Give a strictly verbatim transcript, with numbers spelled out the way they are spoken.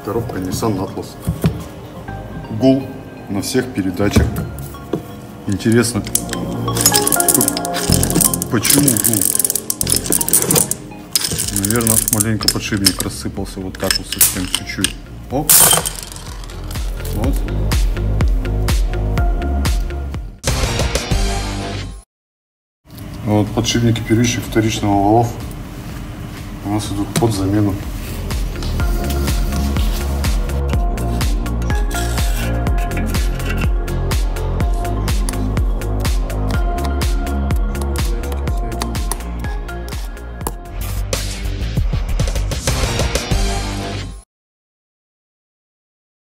Коробка Nissan Atlas. Гул на всех передачах. Интересно, почему гул? Наверное, маленько подшипник рассыпался вот так вот совсем чуть-чуть. Оп. Вот. Вот подшипники передних вторичных валов у нас идут под замену.